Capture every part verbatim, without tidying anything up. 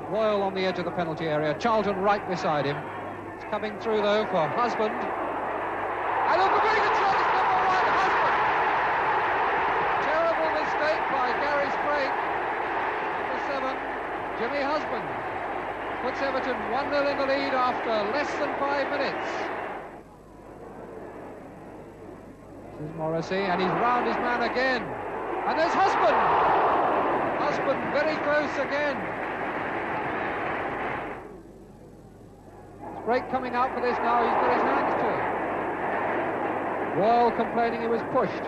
Royal on the edge of the penalty area. Charlton right beside him. It's coming through, though, for Husband. And look, a very good shot. It's number one, Husband. Terrible mistake by Gary Sprague. Number seven, Jimmy Husband. Puts Everton one nil in the lead after less than five minutes. This is Morrissey, and he's round his man again. And there's Husband. Husband very close again. Sprague coming out for this now. He's got his hands to it. Royal complaining he was pushed.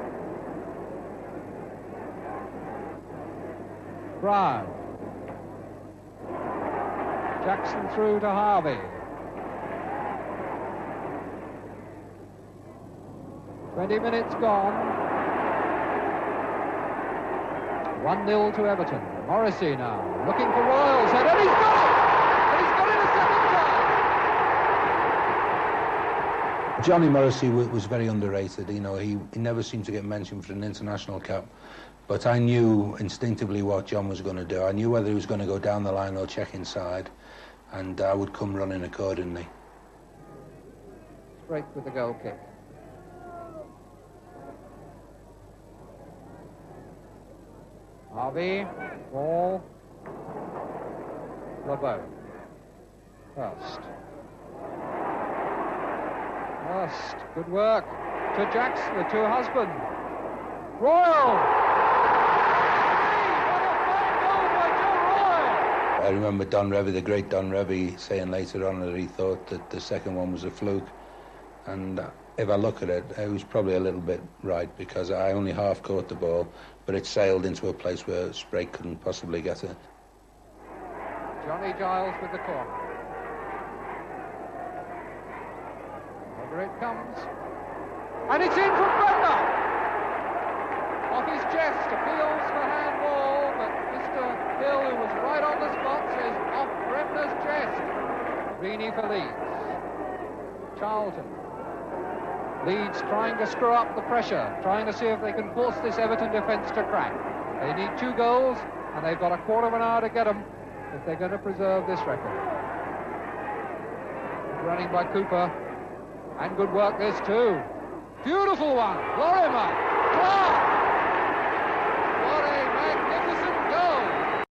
Brown. Jackson through to Harvey. twenty minutes gone. one nil to Everton. Morrissey now, looking for Royal's head, and he's got it! And he's got it a second time! Johnny Morrissey was very underrated. You know, he, he never seemed to get mentioned for an international cap. But I knew instinctively what John was going to do. I knew whether he was going to go down the line or check inside, and I would come running accordingly. Straight with the goal kick. Harvey, ball, LeBeau. Hurst. Hurst, good work. To Jackson, to Husband. Royal! I remember Don Revie, the great Don Revie, saying later on that he thought that the second one was a fluke. And uh, if I look at it, it was probably a little bit right, because I only half caught the ball, but it sailed into a place where Sprague couldn't possibly get it. Johnny Giles with the corner. Over it comes. And it's in from Bremner! Off his chest, appeals for handball, but Mister Hill, who was right on the spot, says off Bremner's chest. Greeny for Leeds. Charlton. Leeds trying to screw up the pressure, trying to see if they can force this Everton defence to crack. They need two goals, and they've got a quarter of an hour to get them if they're going to preserve this record. Running by Cooper, and good work this too. Beautiful one, Lorimer, Clark!